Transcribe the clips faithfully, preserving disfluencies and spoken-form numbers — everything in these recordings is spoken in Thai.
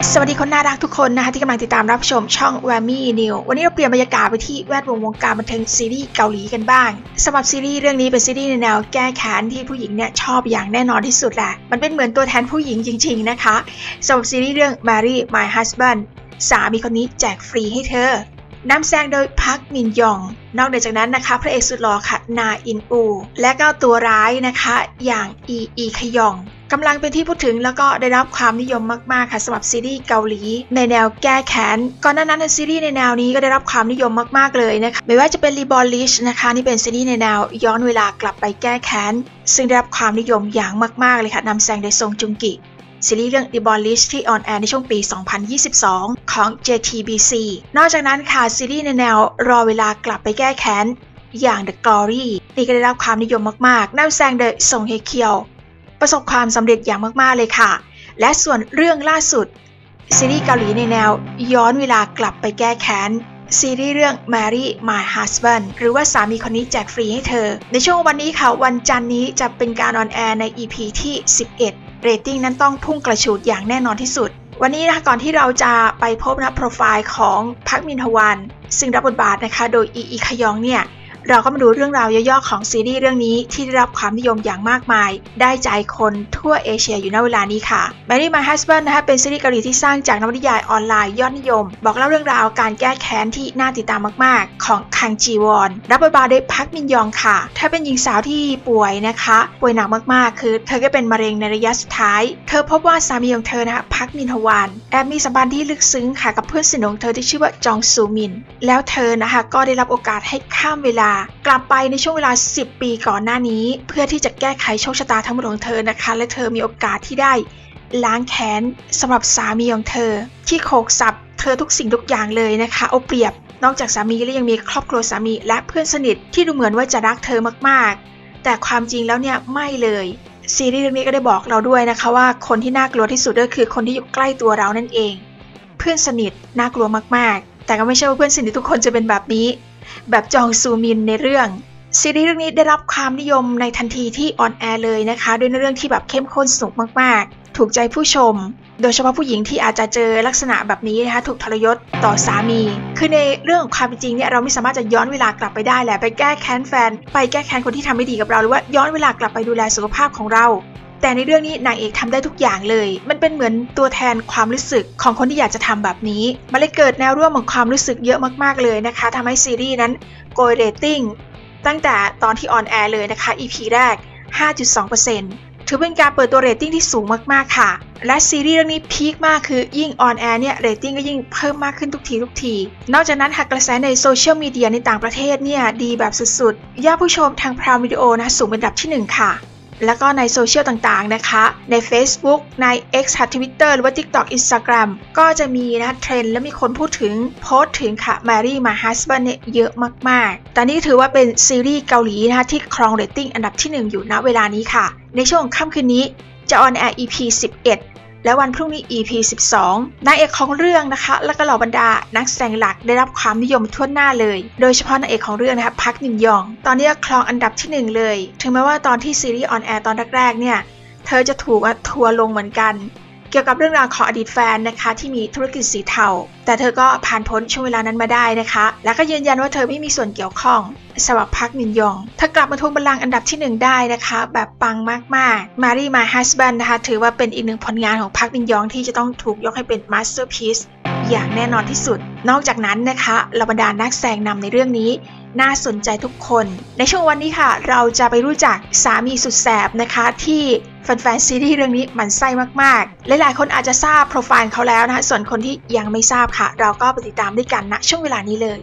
สวัสดีคนน่ารักทุกคนนะคะที่กำลังติดตามรับชมช่อง Whammy New วันนี้เราเปลี่ยนบรรยากาศไปที่แวดวงวงการบันเทิงซีรีส์เกาหลีกันบ้างสำหรับซีรีส์เรื่องนี้เป็นซีรีส์ในแนวแก้แค้นที่ผู้หญิงเนี่ยชอบอย่างแน่นอนที่สุดแหละมันเป็นเหมือนตัวแทนผู้หญิงจริงๆนะคะสำหรับซีรีส์เรื่อง Marry My Husband สามีคนนี้แจกฟรีให้เธอนำแสดงโดยพักมินยองนอกจากนั้นนะคะพระเอกสุดหล่อค่ะนาอินอูและก็ตัวร้ายนะคะอย่างอีอีขยองกำลังเป็นที่พูดถึงแล้วก็ได้รับความนิยมมากๆค่ะสำหรับซีรีส์เกาหลีในแนวแก้แค้นก่อนหน้านั้นซีรีส์ในแนวนี้ก็ได้รับความนิยมมากๆเลยนะคะไม่ว่าจะเป็น Rebolish นะคะนี่เป็นซีรีส์ในแนวย้อนเวลากลับไปแก้แค้นซึ่งได้รับความนิยมอย่างมากๆเลยค่ะนำแสดงโดยซงจุงกิซีรีส์เรื่อง Rebolish ที่ออนแอร์ในช่วงปี สองพันยี่สิบสอง ของ เจ ที บี ซี นอกจากนั้นค่ะซีรีส์ในแนวรอเวลากลับไปแก้แค้นอย่าง The Glory นี่ก็ได้รับความนิยมมากๆนำแสดงโดยซงเฮเคียวประสบความสำเร็จอย่างมากๆเลยค่ะและส่วนเรื่องล่าสุดซีรีส์เกาหลีในแนวย้อนเวลากลับไปแก้แค้นซีรีส์เรื่อง Marry My Husband หรือว่าสามีคนนี้แจกฟรีให้เธอในช่วงวันนี้ค่ะวันจันทร์นี้จะเป็นการออนแอร์ใน อี พี ที่ สิบเอ็ด เรตติ้งนั้นต้องพุ่งกระฉูดอย่างแน่นอนที่สุดวันนี้นะคะก่อนที่เราจะไปพบนะโปรไฟล์ของพักมินฮวันซึ่งรับบทบาทนะคะโดยอีอีขยองเนี่ยเราก็มาดูเรื่องราวย่อๆของซีรีส์เรื่องนี้ที่ได้รับความนิยมอย่างมากมายได้ใจคนทั่วเอเชียอยู่ณเวลานี้ค่ะ Marry My Husband นะคะเป็นซีรีส์เกาหลีที่สร้างจากนวนิยายออนไลน์ยอดนิยมบอกเล่าเรื่องราวการแก้แค้นที่น่าติดตามมากๆของคังจีวอนรับบทบาทโดยพักมินยองค่ะเธอเป็นหญิงสาวที่ป่วยนะคะป่วยหนักมากๆคือเธอก็เป็นมะเร็งในระยะสุดท้ายเธอพบว่าสามีของเธอนะคะพักมินฮวานแอบมีสัมพันธ์ที่ลึกซึ้งค่ะกับเพื่อนสนิทของเธอที่ชื่อว่าจองซูมินแล้วเธอนะคะก็ได้รับโอกาสให้ข้ามเวลากลับไปในช่วงเวลาสิบปีก่อนหน้านี้เพื่อที่จะแก้ไขโชคชะตาทั้งหมดของเธอนะคะและเธอมีโอกาสที่ได้ล้างแค้นสำหรับสามีของเธอที่โขกสับเธอทุกสิ่งทุกอย่างเลยนะคะเอาเปรียบนอกจากสามีแล้วยังมีครอบครัวสามีและเพื่อนสนิทที่ดูเหมือนว่าจะรักเธอมากๆแต่ความจริงแล้วเนี่ยไม่เลยซีรีส์เรื่องนี้ก็ได้บอกเราด้วยนะคะว่าคนที่น่ากลัวที่สุดก็คือคนที่อยู่ใกล้ตัวเรานั่นเองเพื่อนสนิทน่ากลัวมากๆแต่ก็ไม่ใช่ว่าเพื่อนสนิททุกคนจะเป็นแบบนี้แบบจองซูมินในเรื่องซีรีส์เรื่องนี้ได้รับความนิยมในทันทีที่ออนแอร์เลยนะคะด้วยเรื่องที่แบบเข้มข้นสนุกมากๆถูกใจผู้ชมโดยเฉพาะผู้หญิงที่อาจจะเจอลักษณะแบบนี้นะคะถูกทรยศต่อสามีคือในเรื่องของความเป็นจริงเนี่ยเราไม่สามารถจะย้อนเวลากลับไปได้แหละไปแก้แค้นแฟนไปแก้แค้นคนที่ทำไม่ดีกับเราหรือว่าย้อนเวลากลับไปดูแลสุขภาพของเราแต่ในเรื่องนี้นางเอกทำได้ทุกอย่างเลยมันเป็นเหมือนตัวแทนความรู้สึกของคนที่อยากจะทำแบบนี้มันเลยเกิดแนวร่วมของความรู้สึกเยอะมากๆเลยนะคะทำให้ซีรีส์นั้นโกยเรตติ้งตั้งแต่ตอนที่ออนแอร์เลยนะคะ อี พี แรก ห้าจุดสองเปอร์เซ็นต์ ถือเป็นการเปิดตัวเรตติ้งที่สูงมากๆค่ะและซีรีส์เรื่องนี้พีคมากคือยิ่งออนแอร์เนี่ยเรตติ้งก็ยิ่งเพิ่มมากขึ้นทุกทีทุกทีนอกจากนั้นหากกระแสในโซเชียลมีเดียในต่างประเทศเนี่ยดีแบบสุดๆยอดผู้ชมทาง Prime Video นะสูงเป็นอันดับที่หนึ่งค่ะแล้วก็ในโซเชียลต่างๆนะคะใน Facebook ใน X ค่ะ Twitter หรือว่า TikTok Instagram ก็จะมีนะเทรนด์และมีคนพูดถึงโพสต์ถึงค่ะ Marry My Husband เนี่ยเยอะมากๆตอนนี้ถือว่าเป็นซีรีส์เกาหลีนะคะที่ครองเรตติ้งอันดับที่หนึ่งอยู่ณเวลานี้ค่ะในช่วงค่ำคืนนี้จะออนแอร์ อี พี สิบเอ็ดและวันพรุ่งนี้ อี พี สิบสองนางเอกของเรื่องนะคะและก็เหล่าบรรดานักแสดงหลักได้รับความนิยมทั่วหน้าเลยโดยเฉพาะนางเอกของเรื่องนะคะพักมินยองตอนนี้ครองอันดับที่หนึ่งเลยถึงแม้ว่าตอนที่ซีรีส์ออนแอร์ตอนแรกๆเนี่ยเธอจะถูกทัวร์ลงเหมือนกันเกี่ยวกับเรื่องราวของอดีตแฟนนะคะที่มีธุรกิจสีเทาแต่เธอก็ผ่านพ้นช่วงเวลานั้นมาได้นะคะและก็ยืนยันว่าเธอไม่มีส่วนเกี่ยวข้องสำหรับพักมินยองเธอกลับมาทวงบัลลังก์อันดับที่หนึ่งได้นะคะแบบปังมากๆ Marry My Husband นะคะถือว่าเป็นอีกหนึ่งผลงานของพักมินยองที่จะต้องถูกยกให้เป็น Masterpiece อย่างแน่นอนที่สุดนอกจากนั้นนะคะเหล่าบรรดานักแสดงนำในเรื่องนี้น่าสนใจทุกคนในช่วงวันนี้ค่ะเราจะไปรู้จักสามีสุดแสบนะคะที่แฟนๆซีรีส์เรื่องนี้หมั่นไส้มากๆหลายๆคนอาจจะทราบโปรไฟล์เขาแล้วนะคะส่วนคนที่ยังไม่ทราบค่ะเราก็ไปติดตามด้วยกันณช่วงเวลานี้เลย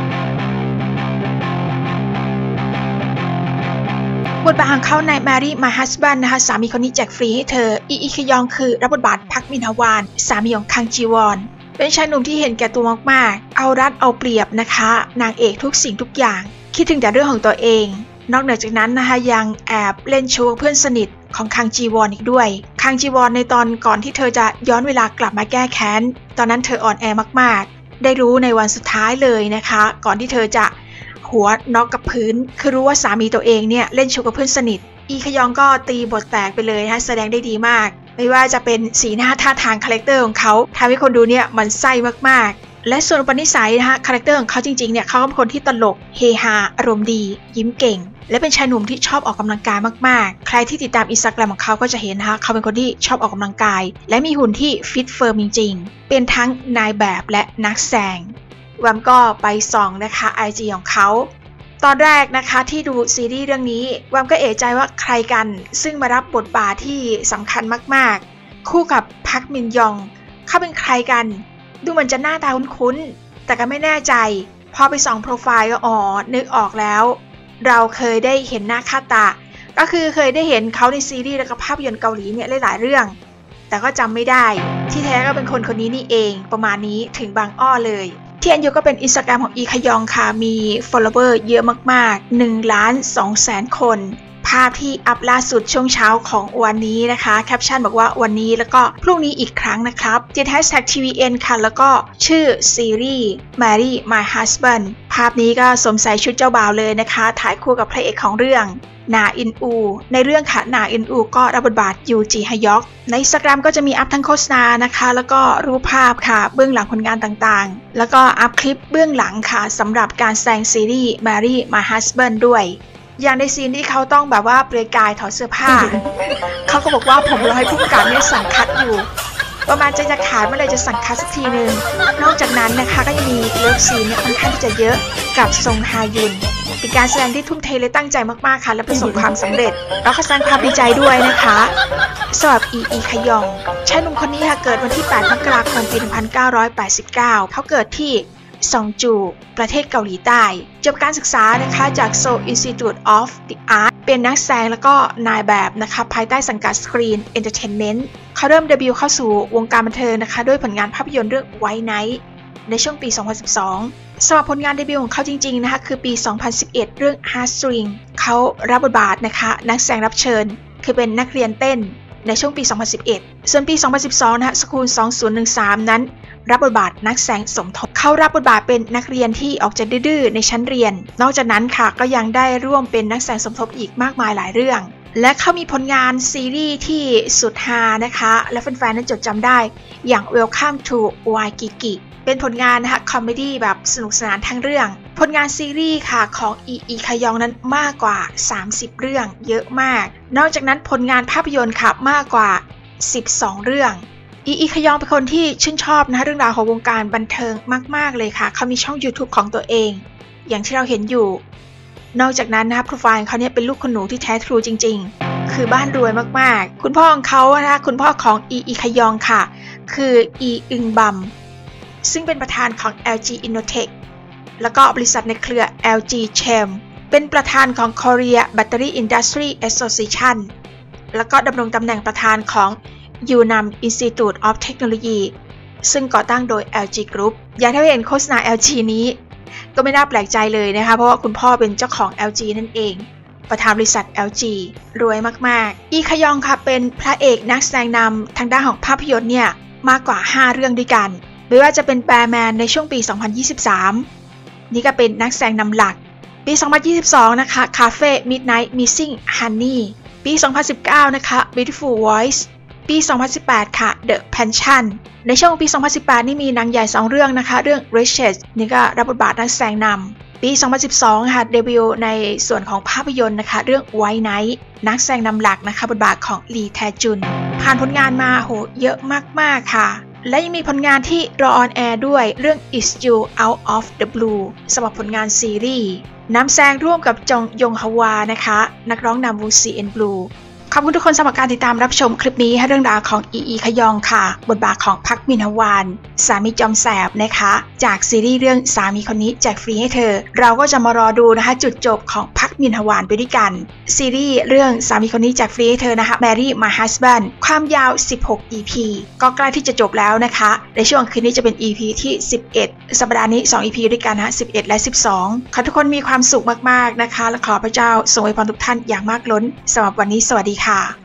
บทบาทของเขาใน Marry My Husband นะคะสามีคนนี้แจกฟรีให้เธออีอีขยองคือรับบทบาทพักมินฮวานสามีของคังจีวอนเป็นชายหนุ่มที่เห็นแก่ตัวมากๆเอารัดเอาเปรียบนะคะนางเอกทุกสิ่งทุกอย่างคิดถึงแต่เรื่องของตัวเองนอกเหนือจากนั้นนะคะยังแอบเล่นชู้เพื่อนสนิทของคังจีวอนอีกด้วยคังจีวอนในตอนก่อนที่เธอจะย้อนเวลากลับมาแก้แค้นตอนนั้นเธออ่อนแอมากๆได้รู้ในวันสุดท้ายเลยนะคะก่อนที่เธอจะหัวน็อกกับพื้นคือรู้ว่าสามีตัวเองเนี่ยเล่นชู้กับเพื่อนสนิทอีขยองก็ตีบทแตกไปเลยนะแสดงได้ดีมากไม่ว่าจะเป็นสีหน้าท่าทางคาแรคเตอร์ของเขาทำให้คนดูเนี่ยมันไส้มากๆและส่วนอุปนิสัยนะคะคาแรคเตอร์ของเขาจริงๆเนี่ยเขาเป็นคนที่ตลกเฮฮาอารมณ์ดียิ้มเก่งและเป็นชายหนุ่มที่ชอบออกกำลังกายมากๆใครที่ติดตามอินสตาแกรมของเขาก็จะเห็นนะคะเขาเป็นคนที่ชอบออกกำลังกายและมีหุ่นที่ฟิตเฟิร์มจริงๆเป็นทั้งนายแบบและนักแสดงแวมก็ไปส่องนะคะ ไอ จี ของเขาตอนแรกนะคะที่ดูซีรีส์เรื่องนี้แวมก็เอะใจว่าใครกันซึ่งมารับบทบาทที่สำคัญมากๆคู่กับพักมินยองเขาเป็นใครกันดูเหมือนจะหน้าตาคุ้นๆแต่ก็ไม่แน่ใจพอไปส่องโปรไฟล์ก็อ๋อนึกออกแล้วเราเคยได้เห็นหน้าค่าตาก็คือเคยได้เห็นเขาในซีรีส์และก็ภาพยนตร์เกาหลีเนี่ยหลายๆเรื่องแต่ก็จำไม่ได้ที่แท้ก็เป็นคนคนนี้นี่เองประมาณนี้ถึงบางอ้อเลยที่อันยูก็เป็นอินสตาแกรมของอีคยองค่ะมี follower เยอะมากๆ หนึ่งล้านสองแสนคนภาพที่อัพล่าสุดช่วงเช้าของวันนี้นะคะแคปชั่นบอกว่าวันนี้แล้วก็พรุ่งนี้อีกครั้งนะครับติดแฮชแท็ก ที วี เอ็น ค่ะแล้วก็ชื่อซีรีส์ Marry My Husband ภาพนี้ก็สวมใส่ชุดเจ้าบ่าวเลยนะคะถ่ายคู่กับพระเอกของเรื่องนาอินอูในเรื่องค่ะนาอินอูก็รับบทบาทยูจีฮยอกใน Instagram ก็จะมีอัพทั้งโฆษณานะคะแล้วก็รูปภาพค่ะเบื้องหลังผลงานต่างๆแล้วก็อัพคลิปเบื้องหลังค่ะสำหรับการแสดงซีรีส์ Marry My Husband ด้วยอย่างในซีนที่เขาต้องแบบว่าเปลือยกายถอดเสื้อผ้า เขาก็บอกว่าผมรอให้ผู้กำกับเนี่ยสั่งคัดอยู่ประมาณจะจะขาดเมื่อไรจะสั่งคัดสักทีนึงนอกจากนั้นนะคะก็ยังมีเลิฟซีนเนี่ยค่อนข้างที่จะเยอะกับซงฮายุนเป็นการแสดงที่ทุ่มเทและตั้งใจมากๆค่ะและประสบความสำเร็จแล้วก็แสดงความดีใจด้วยนะคะสำหรับอีอีคยองชายหนุ่มคนนี้ค่ะเกิดวันที่แปดมกราคมปีหนึ่งพันเก้าร้อยแปดสิบเก้าเขาเกิดที่ซองจูประเทศเกาหลีใต้จบการศึกษานะคะจาก Seoul Institute of the Arts เป็นนักแสดงแล้วก็นายแบบนะคะภายใต้สังกัด Screen Entertainment เขาเริ่มเดบิวต์เข้าสู่วงการบันเทิงนะคะด้วยผลงานภาพยนตร์เรื่อง White Night ในช่วงปี สองพันสิบสอง สำหรับผลงานเดบิวต์ของเขาจริงๆนะคะคือปี สองพันสิบเอ็ด เรื่อง Heartstring เขารับบทบาทนะคะนักแสดงรับเชิญคือเป็นนักเรียนเต้นในช่วงปี สองพันสิบเอ็ด ส่วนปี สองพันสิบสอง นะคะ School สองพันสิบสามนั้นรับบทบาทนักแสดงสมทบเขารับบทบาทเป็นนักเรียนที่ออกจะดื้อๆในชั้นเรียนนอกจากนั้นค่ะก็ยังได้ร่วมเป็นนักแสดงสมทบอีกมากมายหลายเรื่องและเขามีผลงานซีรีส์ที่สุดฮานะคะและแฟนๆนั้นจดจำได้อย่าง Welcome to Waikiki เป็นผลงานนะคะคอมเมดี้แบบสนุกสนานทั้งเรื่องผลงานซีรีส์ค่ะของอีอีคยองนั้นมากกว่าสามสิบเรื่องเยอะมากนอกจากนั้นผลงานภาพยนตร์ค่ะมากกว่าสิบสองเรื่องอีอีคยองเป็นคนที่ชื่นชอบนะเรื่องราวของวงการบันเทิงมากๆเลยค่ะเขามีช่อง YouTube ของตัวเองอย่างที่เราเห็นอยู่นอกจากนั้นนะคะโปรไฟล์เขาเนี่ยเป็นลูกคุณหนูที่แท้ทรูจริงๆคือบ้านรวยมากๆคุณพ่อของเขานะคะคุณพ่อของอีอีคยองค่ะคืออีอึงบัมซึ่งเป็นประธานของ แอล จี Innotech แล้วก็บริษัทในเครือ แอล จี Chem เป็นประธานของ Korea Battery Industry Association แล้วก็ดำรงตำแหน่งประธานของยูนัม Institute of Technology ซึ่งก่อตั้งโดย แอล จี Group อย่างที่เห็นโฆษณา แอล จี นี้ก็ไม่น่าแปลกใจเลยนะคะเพราะว่าคุณพ่อเป็นเจ้าของ แอล จี นั่นเองประธานบริษัท แอล จี รวยมากๆอีคยองค่ะเป็นพระเอกนักแสดงนำทางด้านของภาพยนตร์เนี่ยมากกว่าห้าเรื่องด้วยกันไม่ว่าจะเป็นแบร์แมนในช่วงปี สองพันยี่สิบสาม นี่ก็เป็นนักแสดงนำหลักปี สองพันยี่สิบสอง นะคะ Cafe Midnight Missing Honey ปี สองพันสิบเก้า นะคะ Beautiful Voiceปี สองพันสิบแปด ค่ะ The Passion ในช่วงปี สองพันสิบแปด นี่มีหนังใหญ่สองเรื่องนะคะเรื่อง Riches นี่ก็รับบทบาทนักแสดงนำปี สองพันสิบสอง ค่ะเดบิวต์ในส่วนของภาพยนตร์นะคะเรื่อง White Night นักแสดงนำหลักนะคะบทบาทของลีแทจุนผ่านผลงานมาโหเยอะมากๆค่ะและยังมีผลงานที่รอออนแอร์ด้วยเรื่อง Is You Out of the Blue สำหรับผลงานซีรีส์นำแสดงร่วมกับจงยงฮวานะคะนักร้องนำวง ซี เอ็น Blueขอบคุณทุกคนสำหรับการติดตามรับชมคลิปนี้ให้เรื่องราวของอีอีคยองค่ะบทบาทของพักมินฮวานสามีจอมแสบนะคะจากซีรีส์เรื่องสามีคนนี้แจกฟรีให้เธอเราก็จะมารอดูนะคะจุดจบของพักมินฮวานไปด้วยกันซีรีส์เรื่องสามีคนนี้แจกฟรีให้เธอนะคะ Marry My Husband ความยาวสิบหก อี พี ก็ใกล้ที่จะจบแล้วนะคะในช่วงคืนนี้จะเป็น อี พี ที่สิบเอ็ดสัปดาห์นี้สอง อี พี ด้วยกันนะสิบเอ็ดและสิบสองขอทุกคนมีความสุขมากๆนะคะและขอพระเจ้าทรงอวยพรทุกท่านอย่างมากล้นสำหรับวันนี้สวัสดีค่ะ